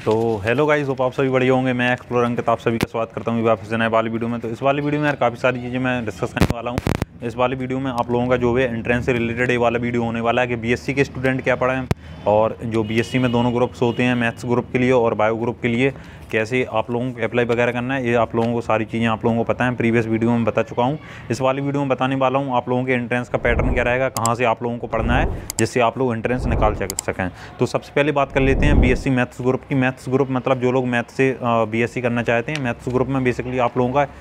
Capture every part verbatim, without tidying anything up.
तो hello guys, hope आप सभी बढ़िया होंगे। मैं एक्सप्लोर अंकित आप सभी का स्वागत करता हूँ वापस से नए वाली वीडियो में। तो इस वाली वीडियो में यार काफ़ी सारी चीज़ें मैं डिस्कस करने वाला हूँ। इस वाली वीडियो में आप लोगों का जो है एंट्रेंस से रिलेटेड ये वाला वीडियो होने वाला है कि बीएससी के स्टूडेंट क्या पढ़ें, और जो बीएससी में दोनों ग्रुप्स होते हैं, मैथ्स ग्रुप के लिए और बायो ग्रुप के लिए, कैसे आप लोगों को अप्लाई वगैरह करना है, ये आप लोगों को सारी चीज़ें आप लोगों को पता है। प्रीवियस वीडियो में बता चुका हूँ। इस वाली वीडियो में बताने वाला हूँ आप लोगों के एंट्रेंस का पैटर्न क्या रहेगा, कहाँ से आप लोगों को पढ़ना है, जिससे आप लोग एंट्रेंस निकाल सकें। तो सबसे पहले बात कर लेते हैं बीएससी मैथ्स ग्रुप की। मैथ्स ग्रुप मतलब जो लोग मैथ्स से बीएससी करना चाहते हैं। मैथ्स ग्रुप में बेसिकली आप लोगों का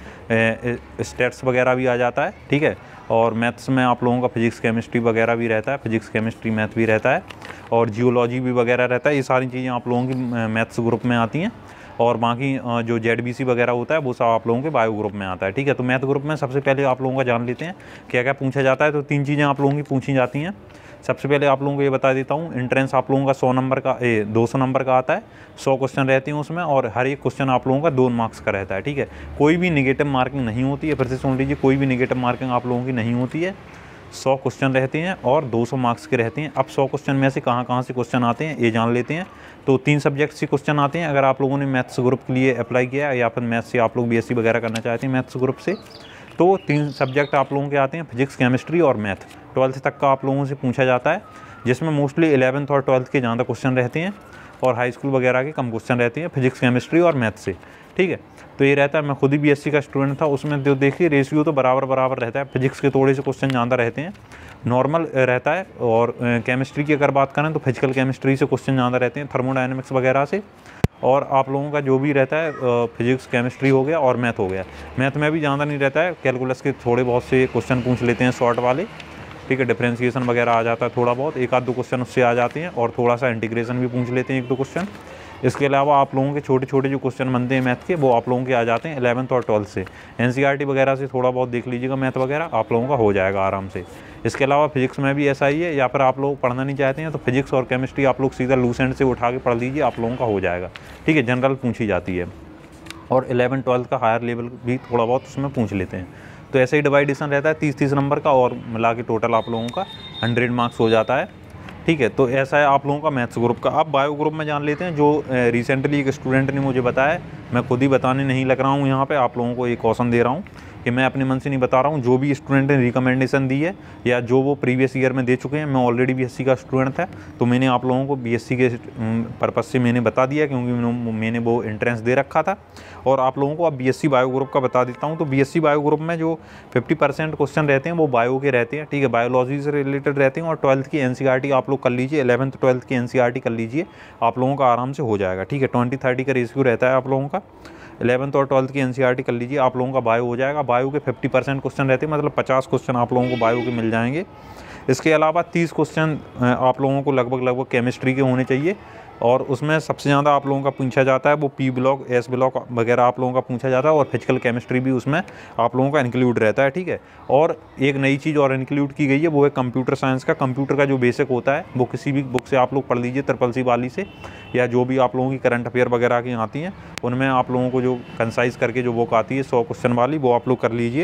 स्टैट्स वगैरह भी आ जाता है, ठीक है। और मैथ्स में आप लोगों का फिजिक्स केमिस्ट्री वगैरह भी रहता है, फिजिक्स केमिस्ट्री मैथ भी रहता है, और जियोलॉजी भी वगैरह रहता है। ये सारी चीज़ें आप लोगों की मैथ्स ग्रुप में आती हैं। और बाकी जो जेडबीसी वगैरह होता है वो सब आप लोगों के बायो ग्रुप में आता है, ठीक है। तो मैथ ग्रुप में सबसे पहले आप लोगों का जान लेते हैं क्या क्या पूछा जाता है। तो तीन चीज़ें आप लोगों की पूछी जाती हैं। सबसे पहले आप लोगों को ये बता देता हूँ, एंट्रेंस आप लोगों का सौ नंबर का ए दो सौ नंबर का आता है। सौ क्वेश्चन रहते हैं उसमें, और हर एक क्वेश्चन आप लोगों का दो मार्क्स का रहता है, ठीक है। कोई भी निगेटिव मार्किंग नहीं होती है, फिर से सुन लीजिए, कोई भी निगेटिव मार्किंग आप लोगों की नहीं होती है। सौ क्वेश्चन रहते हैं और दो सौ मार्क्स के रहते हैं। अब सौ क्वेश्चन में से कहाँ कहाँ से क्वेश्चन आते हैं ये जान लेते हैं। तो तीन सब्जेक्ट से क्वेश्चन आते हैं अगर आप लोगों ने मैथ्स ग्रुप के लिए अप्लाई किया है, या फिर मैथ्स से आप लोग बीएससी वगैरह करना चाहते हैं मैथ्स ग्रुप से, तो तीन सब्जेक्ट आप लोगों के आते हैं, फिजिक्स केमिस्ट्री और मैथ। ट्वेल्थ तक का आप लोगों से पूछा जाता है, जिसमें मोस्टली इलेवंथ और ट्वेल्थ के ज़्यादा क्वेश्चन रहते हैं, और हाई स्कूल वगैरह के कम क्वेश्चन रहते हैं फिजिक्स केमिस्ट्री और मैथ से, ठीक है। तो ये रहता है, मैं खुद ही बीएससी का स्टूडेंट था, उसमें जो देखिए रेशियो तो बराबर बराबर रहता है। फिजिक्स के थोड़े से क्वेश्चन ज़्यादा रहते हैं, नॉर्मल रहता है। और केमिस्ट्री की अगर बात करें तो फिजिकल केमिस्ट्री से क्वेश्चन ज़्यादा रहते हैं, थर्मोडायनेमिक्स वगैरह से। और आप लोगों का जो भी रहता है फिजिक्स केमिस्ट्री हो गया और मैथ हो गया। मैथ में भी ज़्यादा नहीं रहता है, कैलकुलस के थोड़े बहुत से क्वेश्चन पूछ लेते हैं शॉर्ट वाले, ठीक है। डिफरेंशिएशन वगैरह आ जाता है थोड़ा बहुत, एक आध दो क्वेश्चन उससे आ जाते हैं, और थोड़ा सा इंटीग्रेशन भी पूछ लेते हैं एक दो क्वेश्चन। इसके अलावा आप लोगों के छोटे छोटे जो क्वेश्चन बनते हैं मैथ के, वो आप लोगों के आ जाते हैं इलेवंथ और ट्वेल्थ से। एनसीईआरटी वगैरह से थोड़ा बहुत देख लीजिएगा, मैथ वगैरह आप लोगों का हो जाएगा आराम से। इसके अलावा फिजिक्स में भी ऐसा ही है, या फिर आप लोग पढ़ना नहीं चाहते हैं तो फिजिक्स और केमिस्ट्री आप लोग सीधा लूसेंट से उठा के पढ़ लीजिए, आप लोगों का हो जाएगा, ठीक है। जनरल पूछी जाती है, और इलेवन ट्वेल्थ का हायर लेवल भी थोड़ा बहुत उसमें पूछ लेते हैं। तो ऐसे ही डिवाइडेशन रहता है तीस तीस नंबर का, और मिला के टोटल आप लोगों का हंड्रेड मार्क्स हो जाता है, ठीक है। तो ऐसा है आप लोगों का मैथ्स ग्रुप का। अब बायो ग्रुप में जान लेते हैं, जो रिसेंटली एक स्टूडेंट ने मुझे बताया, मैं खुद ही बताने नहीं लग रहा हूँ यहाँ पे, आप लोगों को एक क्वेश्चन दे रहा हूँ कि मैं अपने मन से नहीं बता रहा हूँ। जो भी स्टूडेंट ने रिकमेंडेशन दी है, या जो वो प्रीवियस ईयर में दे चुके हैं, मैं ऑलरेडी बीएससी का स्टूडेंट था, तो मैंने आप लोगों को बीएससी के पर्पज़ से मैंने बता दिया, क्योंकि मैंने वो एंट्रेंस दे रखा था। और आप लोगों को अब बीएससी बायो ग्रुप का बता देता हूँ। तो बीएससी बायो ग्रुप में जो फिफ्टी परसेंट क्वेश्चन रहते हैं वो बायो के रहते हैं, ठीक है, बायोलॉजी से रिलेटेड रहते हैं। और ट्वेल्थ की एनसीईआरटी आप लोग कर लीजिए, इलेवंथ ट्वेल्थ की एनसीईआरटी कर लीजिए, आप लोगों का आराम से हो जाएगा, ठीक है। ट्वेंटी थर्टी का रेशियो रहता है आप लोगों का। इलेवंथ और ट्वेल्थ की एनसीईआरटी कर लीजिए, आप लोगों का बायो हो जाएगा। बायो के फिफ्टी परसेंट क्वेश्चन रहते हैं, मतलब पचास क्वेश्चन आप लोगों को बायो के मिल जाएंगे। इसके अलावा तीस क्वेश्चन आप लोगों को लगभग लगभग केमिस्ट्री के होने चाहिए, और उसमें सबसे ज़्यादा आप लोगों का पूछा जाता है वो पी ब्लॉक, एस ब्लॉक वगैरह आप लोगों का पूछा जाता है, और फिजिकल केमिस्ट्री भी उसमें आप लोगों का इंक्लूड रहता है, ठीक है। और एक नई चीज़ और इंक्लूड की गई है, वो है कंप्यूटर साइंस का। कंप्यूटर का जो बेसिक होता है वो किसी भी बुक से आप लोग पढ़ लीजिए, ट्रिपल सी वाली से, या जो भी आप लोगों की करंट अफेयर वगैरह की आती हैं, उनमें आप लोगों को जो कंसाइज करके जो बुक आती है सौ क्वेश्चन वाली, वो आप लोग कर लीजिए।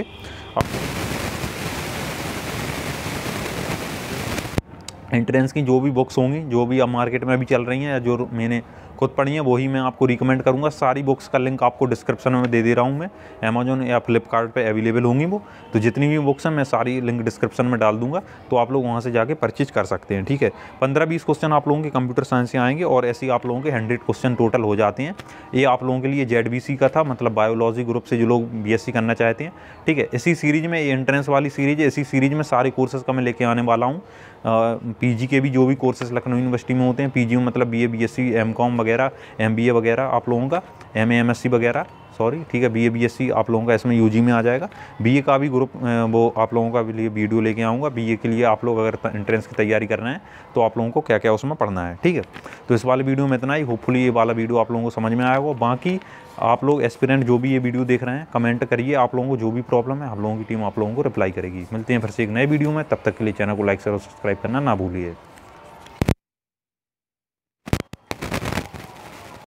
एंट्रेंस की जो भी बुक्स होंगी, जो भी अब मार्केट में भी चल रही हैं, या जो मैंने खुद पढ़ी है, वही मैं आपको रिकमेंड करूंगा। सारी बुक्स का लिंक आपको डिस्क्रिप्शन में दे दे रहा हूं मैं, अमेजोन या फ्लिपकार्ट पे अवेलेबल होंगी वो। तो जितनी भी बुक्स हैं मैं सारी लिंक डिस्क्रिप्शन में डाल दूंगा, तो आप लोग वहां से जाके परचेज कर सकते हैं, ठीक है। पंद्रह बीस क्वेश्चन आप लोगों के कंप्यूटर साइंस से आएंगे, और ऐसे ही आप लोगों के हंड्रेड क्वेश्चन टोटल हो जाते हैं। ये आप लोगों के लिए जेडबीसी का था, मतलब बायोलॉजी ग्रुप से जो लोग बीएससी करना चाहते हैं, ठीक है। इसी सीरीज में, ये एंट्रेंस वाली सीरीज है, इसी सीरीज में सारे कोर्सेज का मैं लेके आने वाला हूँ। पीजी के भी जो भी कोर्सेज लखनऊ यूनिवर्सिटी में होते हैं, पीजी में मतलब बीए बीएससी एमकॉम वगैरह, एमबीए वगैरह आप लोगों का, एमए एमएससी वगैरह, सॉरी, ठीक है, बीए बीएससी आप लोगों का इसमें यूजी में आ जाएगा। बीए का भी ग्रुप वो आप लोगों का लिए वीडियो लेके आऊँगा। बीए के लिए आप लोग अगर एंट्रेंस की तैयारी कर रहे हैं तो आप लोगों को क्या क्या उसमें पढ़ना है, ठीक है। तो इस वाले वीडियो में इतना ही। होपफुली ये वाला वीडियो आप लोगों को समझ में आया होगा। बाकी आप लोग एस्पिरेंट जो भी ये वीडियो देख रहे हैं, कमेंट करिए, आप लोगों को जो भी प्रॉब्लम है आप लोगों की टीम आप लोगों को रिप्लाई करेगी। मिलते हैं फिर से एक नए वीडियो में, तब तक के लिए चैनल को लाइक शेयर और सब्सक्राइब करना ना भूलिए।